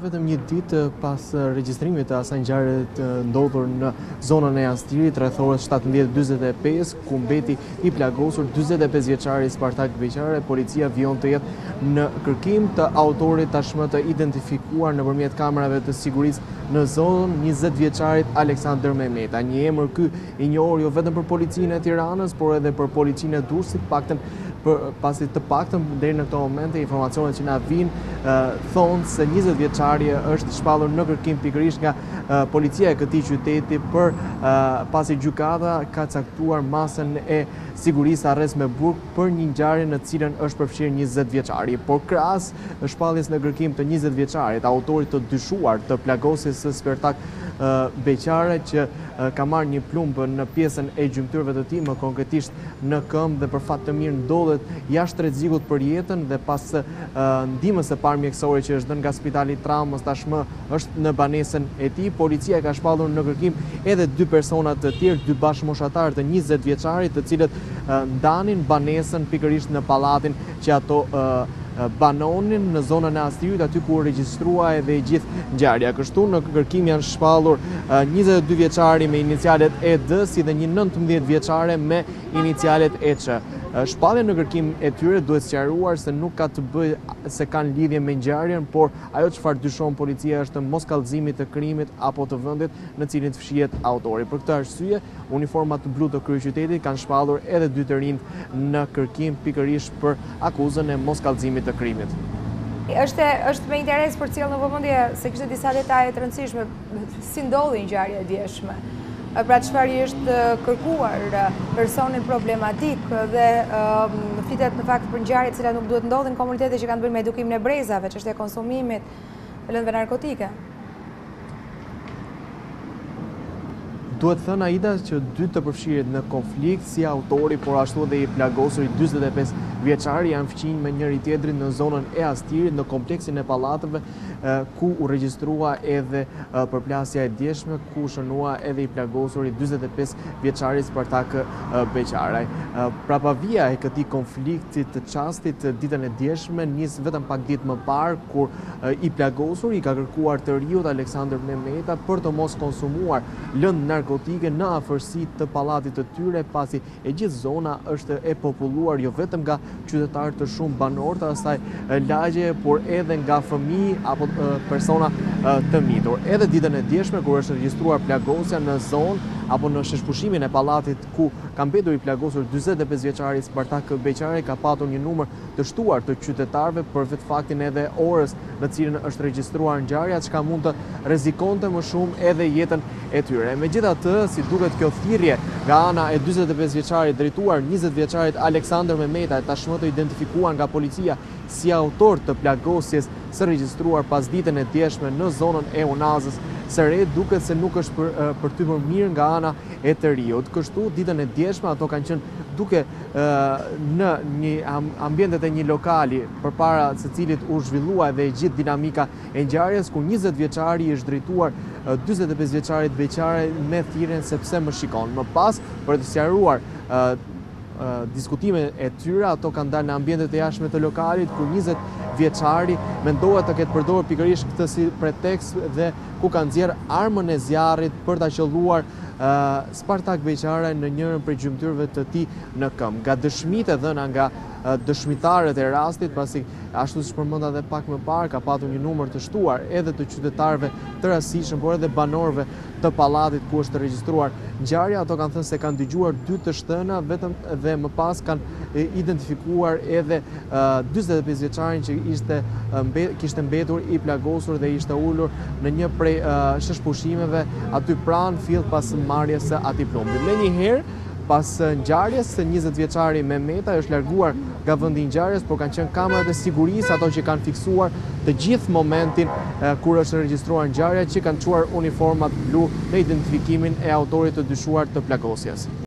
Vetëm një ditë pas regjistrimit të asaj ngjarje të ndodhur në zonën e Astirit rreth orës 17:45, ku mbeti i plagosur 45 vjeçari Spartak Beqare, policia vijon të jetë në kërkim të autorit tashmë të identifikuar nëpërmjet kamerave të sigurisë në zonën, 20 vjeçarit Aleksandër Mehmeta. Një emër ky i njohur jo vetëm për policinë e Tiranës, por edhe për policinë e Durrësit, pasi të paktën deri në këto momente informacionet që na vijnë thonë se 20 vjeçari është shpallur në kërkim pikërisht nga policia e këtij qyteti pasi gjykata ka caktuar masën e sigurisë arrest me burg për një ngjarje në cilën është përfshirë 20 vjeçari. Por krahas shpalljes në kërkim të 20 vjeçarit, autorit të dyshuar të plagosjes së Spartak Beqare, që ka marrë një plumb në pjesën e gjymtyrëve të tij, më konkretisht në këmbë, dhe për fat të mirë ndodhet jashtë rrezikut për jetën, dhe pas ndihmës së parë mjekësore që është dhënë nga Spitali Traumës, tashmë është në banesën e tij. Policia ka shpallur në kërkim edhe dy persona të tjerë, dy bashkëmoshatarë të 20 vjeçarit, të cilët ndanin banesën pikërisht në pallatin që ato banonin në zonën e Astirit, aty ku u regjistrua edhe gjithë ngjarja. Kështu në kërkim janë shpallur 22 vjeçari me inicialet ED, si dhe një 19 vjeçare me inicialet EÇ. Shpallja në kërkim e tyre duhet sqaruar se nuk ka të bëjë se kanë lidhje me ngjarjen, por ajo çfarë dyshon policia është moskallëzimi të krimit apo të vendit në cilin fshihet autori. Për këtë arsye, uniformat blu të kryeqytetit kanë shpallur edhe dy të rinj në kërkim pikërisht për akuzën e moskallëzimit të krimit. Është me interes për cilë në vëmendje se kishte disa detaje të rëndësishme, si ndodhi ngjarja e djeshme. Pra çfarë është kërkuar personin problematik dhe flitet në fakt për ngjarje të cilat nuk duhet ndodhin në komunitete që kanë të bëjnë me edukimin e brezave, çështja e konsumimit të lëndëve narkotike. Duhet thënë, Aida, që dy të përfshirët në konflikt, si autori, por ashtu edhe i plagosur i 45 vjeçari, janë fqinj me njëri tjetrin në zonën e Astirit, në kompleksin e pallateve, ku u regjistrua edhe përplasja e djeshme, ku shënua edhe i plagosur i 45 vjeçari Spartak Beqare. Prapavia e këtij konflikti të çastit ditën e djeshme nis vetëm pak ditë më parë, kur i plagosur i ka kërkuar të riut Aleksandër Mehmeta për të mos konsumuar lëndë narkotike në afërsi të pallatit të tyre, pasi e gjithë zona është e populluar jo vetëm nga qytetarë të shumë banor të asaj lagje, por edhe nga fëmijë apo persona të mitur. Edhe ditën e djeshme, kur është regjistruar plagosja në zonë apo në sheshpushimin e pallatit ku ka mbetur i plagosur 45 vjeçari Spartak Beqare, ka patur një numër të shtuar të qytetarëve për vetë faktin edhe orës në cilën është regjistruar ngjarja, çka mund të rrezikonte më shumë edhe jetën e tyre. Megjithatë, si duket kjo thirrje nga ana e 45 vjeçarit drejtuar 20 vjeçarit Aleksandër Mehmeta, tashmë të identifikuar nga policia si autor të plagosjes së regjistruar pas ditën e djeshme në zonën e Unazës së Re, duket se nuk është përtypur mirë nga ana e të riut. Kështu, ditën e djeshme ato kanë qenë duke në një ambientet e një lokali përpara se cilit u zhvillua edhe gjithë dinamika e ngjarjes, ku 20 vjeçari është drejtuar 45 vjeçarit Beqare me thirrjen sepse më shikon. Më pas, për të sqaruar diskutime e tyre, ato kanë dalë në ambientet e jashtme të lokalit, ku 20 vjeçari mendohet të ketë përdorur pikërisht këtë si pretekst dhe ku kanë nxjerrë armën e zjarrit për ta qelluar Spartak Beqare në njërin prej gjymtyrëve të tij në këmbë. Nga dëshmitë e dhëna nga dëshmitarët e rastit, pasi ashtu siç përmenda edhe pak më parë, ka patur një numër të shtuar edhe të qytetarëve të rastishëm, por edhe banorëve të pallatit ku është regjistruar ngjarja. Ato kanë thënë se kanë dëgjuar dy të shtëna vetëm dhe më pas kanë identifikuar edhe 45 vjeçarin që kishte mbetur i plagosur dhe ishte ulur në një prej sheshpushimeve aty pranë fill pas marrjes së atij plumbi. Menjëherë, pas ngjarjes, 20 vjeçari Mehmeta është larguar nga vendi i ngjarjes, por kanë qenë kamerat e sigurisë ato që kanë fiksuar të gjithë momentin kur është regjistruar ngjarja, që kanë çuar uniformat blu në identifikimin e autorit të dyshuar të plagosjes.